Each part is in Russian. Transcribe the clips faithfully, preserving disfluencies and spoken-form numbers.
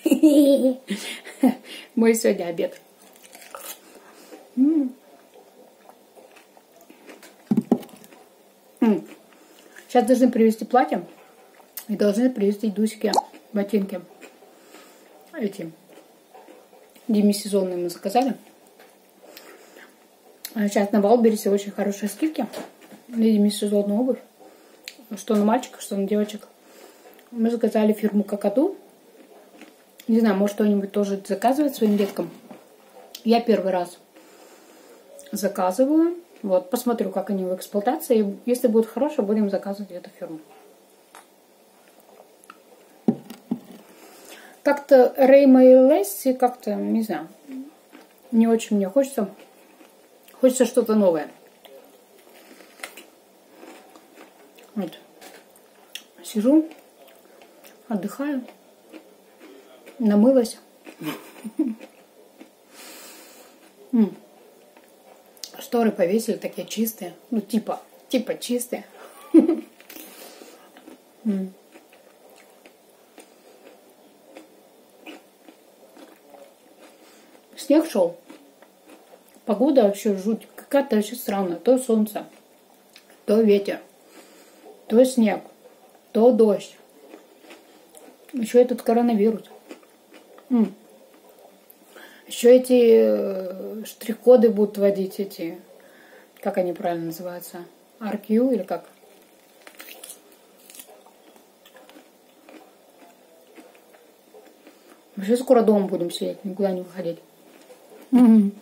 Мой сегодня обед. Сейчас должны привезти платье и должны привезти Дусике ботинки. Эти демисезонные мы заказали. Сейчас на Валбересе очень хорошие скидки на демисезонную обувь. Что на мальчиков, что на девочек. Мы заказали фирму Какаду. Не знаю, может кто-нибудь тоже заказывает своим деткам. Я первый раз заказываю. Вот, посмотрю, как они в эксплуатации. Если будет хорошо, будем заказывать эту фирму. Как-то Рейма и Лесси, как-то, не знаю, не очень мне хочется. Хочется что-то новое. Вот. Сижу, отдыхаю, намылась. Шторы повесили такие чистые. Ну, типа, типа чистые. Снег шел. Погода вообще жуть. Какая-то вообще странная. То солнце, то ветер, то снег, то дождь. Еще этот коронавирус. Еще эти штрих-коды будут вводить, эти, как они правильно называются, ар кью или как? Вообще скоро дома будем сидеть, никуда не выходить. Угу.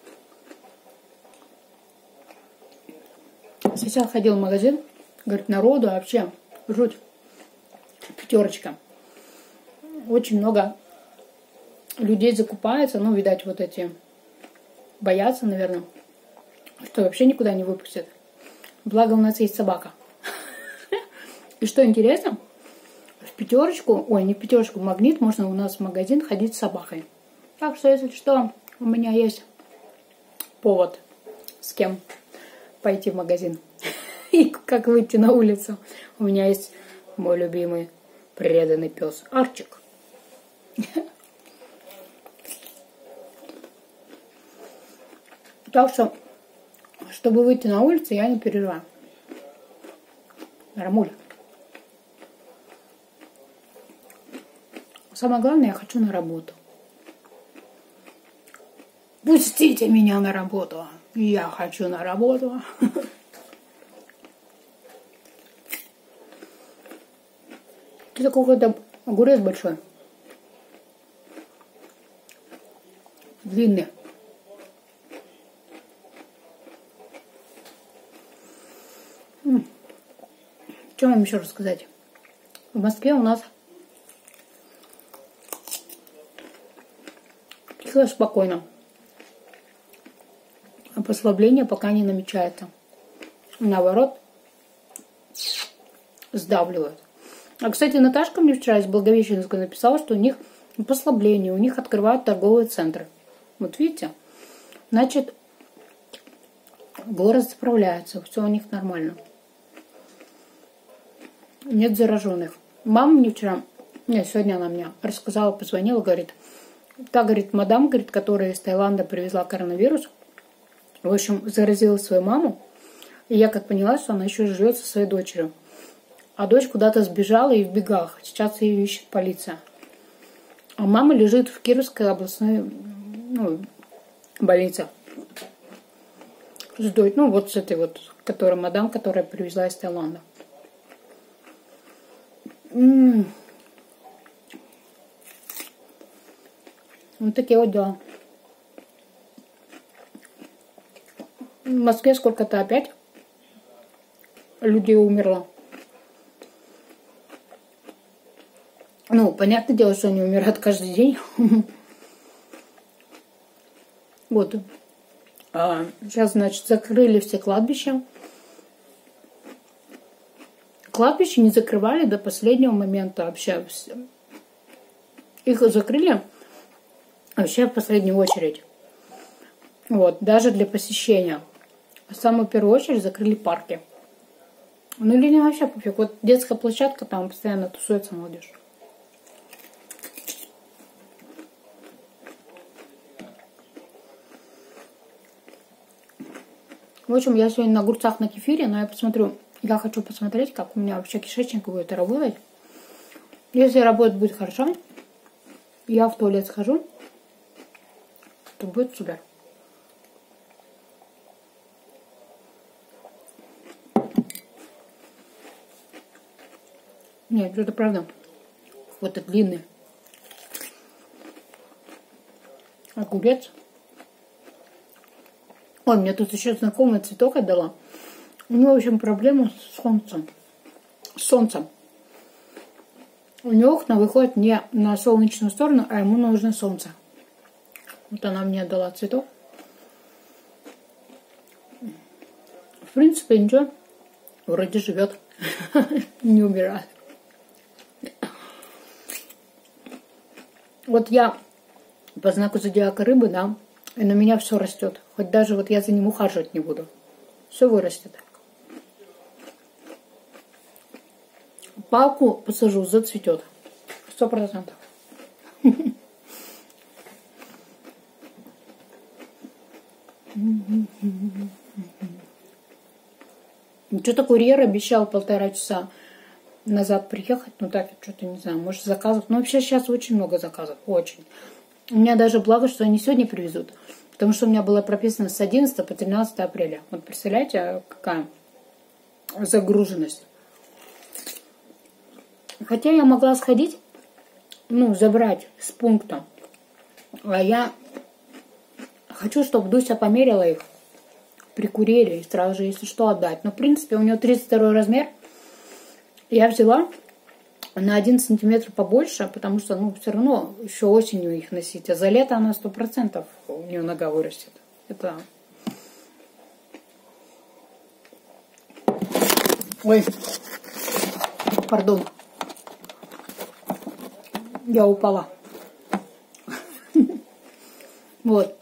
Сейчас ходил в магазин, говорит, народу вообще жуть, пятерочка. Очень много людей закупается, ну, видать, вот эти боятся, наверное, что вообще никуда не выпустят. Благо у нас есть собака. И что интересно, в пятерочку, ой, не в пятерочку, в Магнит можно у нас в магазин ходить с собакой. Так что, если что, у меня есть повод с кем пойти в магазин. И как выйти на улицу. У меня есть мой любимый преданный пес Арчик. Так что, чтобы выйти на улицу, я не переживаю. Рамуль. Самое главное, я хочу на работу. Пустите меня на работу. Я хочу на работу. Это какой-то огурец большой. Длинный. Что вам еще рассказать? В Москве у нас тихо, спокойно. А послабление пока не намечается. Наоборот, сдавливают. А, кстати, Наташка мне вчера из Благовещенска написала, что у них послабление, у них открывают торговые центры. Вот видите? Значит, город справляется, все у них нормально. Нет зараженных. Мама мне вчера, нет, сегодня она мне рассказала, позвонила, говорит, та, говорит, мадам, говорит, которая из Таиланда привезла коронавирус, в общем, заразила свою маму, и я как поняла, что она еще живет со своей дочерью. А дочь куда-то сбежала и в бегах. Сейчас ее ищет полиция. А мама лежит в Кировской областной, ну, больнице. Ждет, ну, вот с этой вот, которая мадам, которая привезла из Таиланда. М-м-м. Вот такие вот дела. В Москве сколько-то опять людей умерло. Ну, понятное дело, что они умирают каждый день. Вот. А, сейчас, значит, закрыли все кладбища. Кладбища не закрывали до последнего момента вообще. Их закрыли вообще в последнюю очередь. Вот, даже для посещения. В самую первую очередь закрыли парки. Ну, людям вообще пофиг. Вот детская площадка, там постоянно тусуется молодежь. В общем, я сегодня на огурцах на кефире, но я посмотрю, я хочу посмотреть, как у меня вообще кишечник будет работать. Если работать будет хорошо, я в туалет схожу, то будет супер. Нет, это правда. Вот этот длинный огурец. Ой, мне тут еще знакомый цветок отдала. У него, в общем, проблема с солнцем. С солнцем. У него окна выходят не на солнечную сторону, а ему нужно солнце. Вот она мне отдала цветок. В принципе, ничего. Вроде живет. Не умирает. Вот я по знаку зодиака рыбы, да, и на меня все растет. Хоть даже вот я за ним ухаживать не буду. Все вырастет. Палку посажу, зацветет. Сто процентов. Что-то курьер обещал полтора часа назад приехать. Ну так, что-то не знаю, может заказов. Но вообще сейчас очень много заказов. Очень. У меня даже благо, что они сегодня привезут. Потому что у меня было прописано с одиннадцатого по тринадцатое апреля. Вот представляете, какая загруженность. Хотя я могла сходить, ну, забрать с пункта. А я хочу, чтобы Дуся померила их при курьере и сразу же, если что, отдать. Но, в принципе, у нее тридцать второй размер. Я взяла на один сантиметр побольше, потому что, ну, все равно еще осенью их носить. А за лето она сто процентов у нее нога вырастет. Это... Ой, пардон. Я упала. Вот.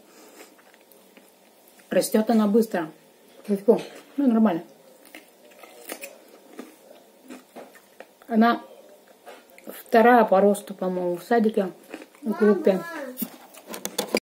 Растет она быстро. Легко. Ну, нормально. Она вторая по росту, по-моему, в садике в группе.